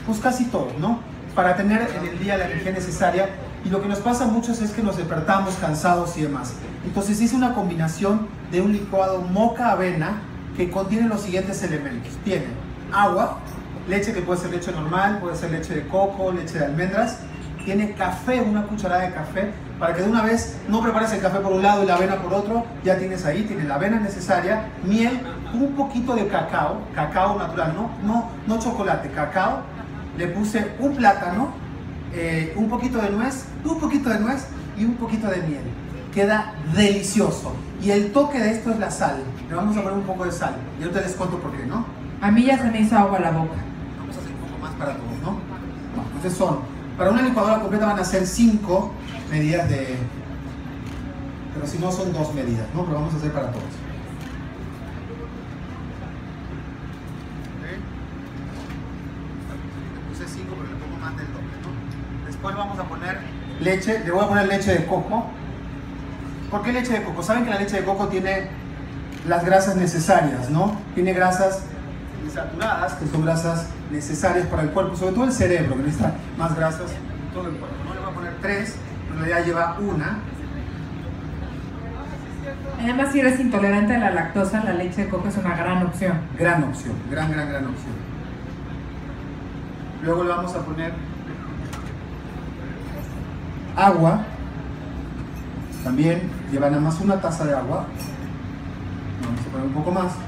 Pues casi todos, ¿no? Para tener en el día la energía necesaria. Y lo que nos pasa a muchos es que nos despertamos cansados y demás. Entonces hice una combinación de un licuado moca-avena que contiene los siguientes elementos. Tiene agua, leche que puede ser leche normal, puede ser leche de coco, leche de almendras. Tiene café, una cucharada de café, para que de una vez no prepares el café por un lado y la avena por otro. Ya tienes ahí, tiene la avena necesaria, miel, un poquito de cacao, cacao natural, no chocolate, cacao. Le puse un plátano, un poquito de nuez y un poquito de miel. Queda delicioso. Y el toque de esto es la sal. Le vamos a poner un poco de sal. Y ahorita les cuento por qué, ¿no? A mí ya se me hizo agua la boca. Vamos a hacer un poco más para todos, ¿no? Entonces para una licuadora completa van a ser 5 medidas de... Pero si no son 2 medidas, ¿no? Pero vamos a hacer para todos. Después vamos a poner leche, le voy a poner leche de coco. ¿Por qué leche de coco? Saben que la leche de coco tiene las grasas necesarias, ¿no? Tiene grasas insaturadas, que son grasas necesarias para el cuerpo, sobre todo el cerebro, que necesita más grasas en todo el cuerpo. No le voy a poner 3, pero ya lleva 1. Además, si eres intolerante a la lactosa, la leche de coco es una gran opción. Gran opción, gran opción. Luego le vamos a poner agua, también lleva nada más 1 taza de agua. Vamos a poner un poco más,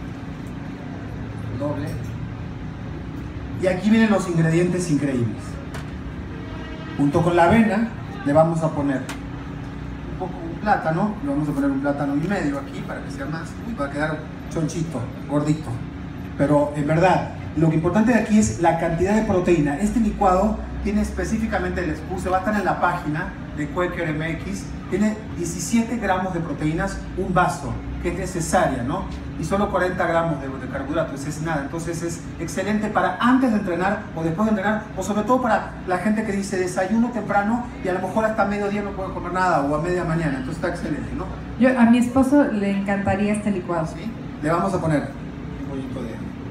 doble. Y aquí vienen los ingredientes increíbles. Junto con la avena le vamos a poner un plátano, le vamos a poner un plátano y medio aquí para que sea más, va a quedar chonchito, gordito. Pero en verdad, lo que importante de aquí es la cantidad de proteína. Este licuado tiene específicamente, les puse, va a estar en la página de Quaker MX, tiene 17 gramos de proteínas, un vaso, que es necesaria, ¿no? Y solo 40 gramos de carbohidratos, es nada. Entonces es excelente para antes de entrenar o después de entrenar, o sobre todo para la gente que dice desayuno temprano y a lo mejor hasta mediodía no puede comer nada o a media mañana. Entonces está excelente, ¿no? A mi esposo le encantaría este licuado. ¿Sí? Le vamos a poner un poquito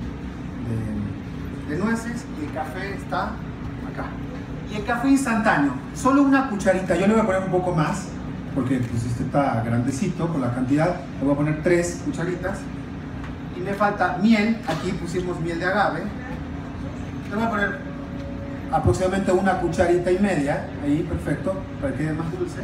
de nueces y el café está acá. Y el café instantáneo, solo una cucharita. Yo le voy a poner un poco más porque pues este está grandecito con la cantidad. Le voy a poner 3 cucharitas. Y me falta miel, aquí pusimos miel de agave. Le voy a poner aproximadamente 1 cucharita y media, ahí perfecto, para que quede más dulce.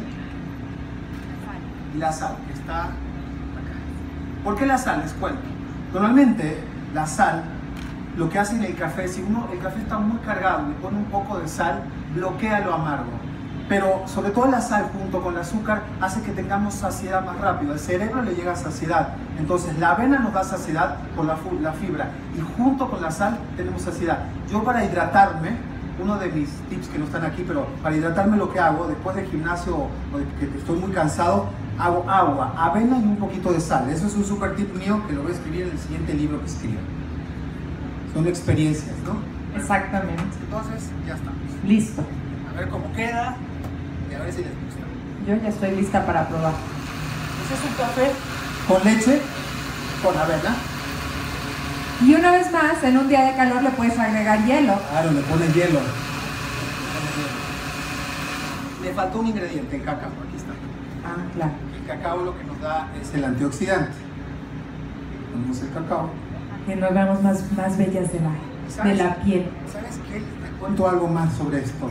Y la sal, que está acá. ¿Por qué la sal? Les cuento. Normalmente la sal, lo que hace en el café, si el café está muy cargado, le pone un poco de sal, bloquea lo amargo. Pero sobre todo la sal junto con el azúcar hace que tengamos saciedad más rápido. Al cerebro le llega saciedad. Entonces la avena nos da saciedad por la fibra y junto con la sal tenemos saciedad. Yo para hidratarme, uno de mis tips que no están aquí, pero para hidratarme lo que hago después del gimnasio o de que estoy muy cansado, hago agua, avena y un poquito de sal. Eso es un super tip mío que lo voy a escribir en el siguiente libro que escriba. Son experiencias, ¿no? Exactamente. Entonces ya estamos. Listo. A ver cómo queda. A ver si les gusta. Yo ya estoy lista para probar. Este es un café con leche, con avena. Y una vez más, en un día de calor le puedes agregar hielo. Claro, le pones hielo. Le faltó un ingrediente, el cacao. Aquí está. Ah, claro. El cacao lo que nos da es el antioxidante. Ponemos el cacao. Que nos veamos más bellas de la piel. ¿Sabes qué? Te cuento algo más sobre esto.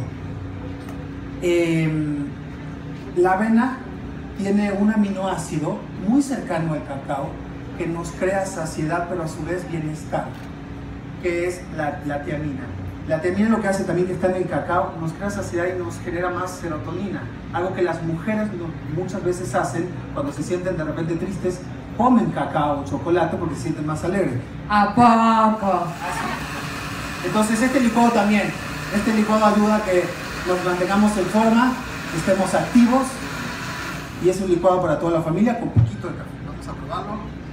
La avena tiene un aminoácido muy cercano al cacao que nos crea saciedad pero a su vez bienestar, que es la tiamina. La tiamina lo que hace también que está en el cacao, nos crea saciedad y nos genera más serotonina, algo que las mujeres muchas veces hacen cuando se sienten de repente tristes, comen cacao o chocolate porque se sienten más alegres. ¿A poco? Entonces este licuado también, ayuda a que nos mantengamos en forma, estemos activos y es un licuado para toda la familia con poquito de café. Vamos a probarlo.